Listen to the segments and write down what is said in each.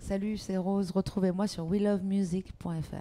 Salut, c'est Rose. Retrouvez-moi sur welovemusic.fr.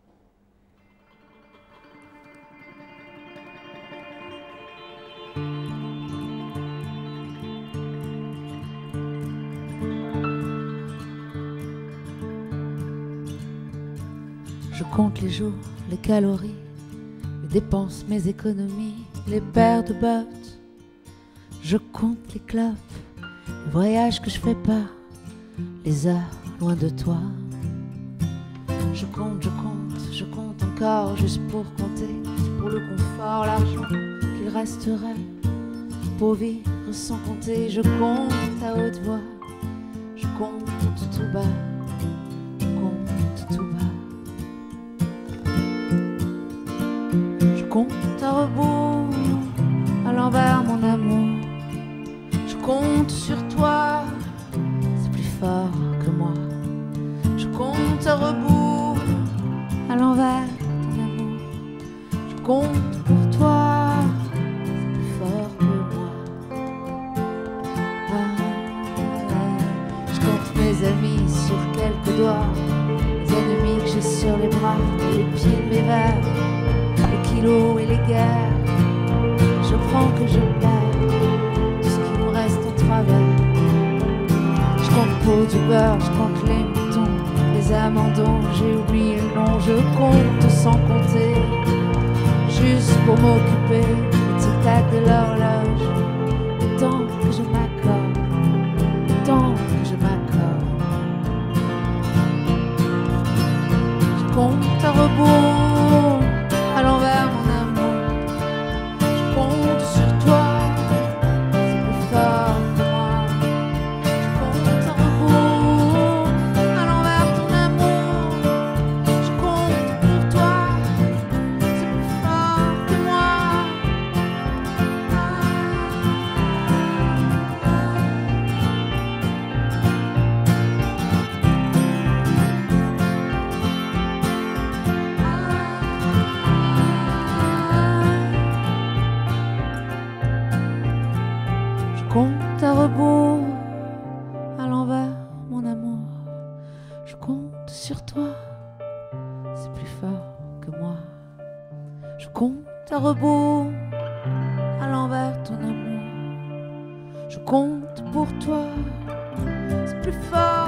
Je compte les jours, les calories, les dépenses, mes économies, les paires de bottes. Je compte les clopes, les voyages que je fais pas, les heures loin de toi. Je compte encore juste pour compter, pour le confort, l'argent qu'il resterait pour vivre sans compter. Je compte à haute voix, je compte tout bas, je compte tout bas. Je compte à rebours, à l'envers mon amour. Je compte sur toi, c'est plus fort que moi. Je compte à rebours, à l'envers ton amour. Je compte pour toi, c'est plus fort que moi. Je compte mes amis sur quelques doigts, les ennemis que j'ai sur les bras, les pieds de mes verres, les kilos et les guerres. Je prends que je perds tout ce qui me reste en travers. Je compte pour du beurre, je compte les moutons, les amandons, j'ai oublié le nom. Je compte sans compter, juste pour m'occuper du tic-tac de l'horloge. Le temps que je m'accorde, le temps que je m'accorde. Je compte à rebours, à l'envers mon amour. Je compte sur toi, c'est plus fort que moi. Je compte à rebours, à l'envers ton amour. Je compte pour toi, c'est plus fort que moi. Je compte à rebours, à l'envers mon amour. Je compte sur toi, c'est plus fort que moi. Je compte à rebours, à l'envers ton amour. Je compte pour toi, c'est plus fort